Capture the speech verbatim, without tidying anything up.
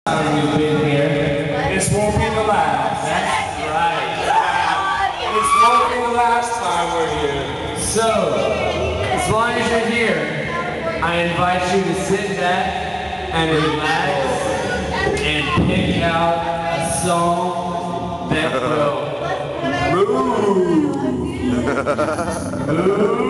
time you've been here. This won't be the last. That's right. This won't be the last time we're here. So, as long as you're here, I invite you to sit back and relax and pick out a song that will move. Move.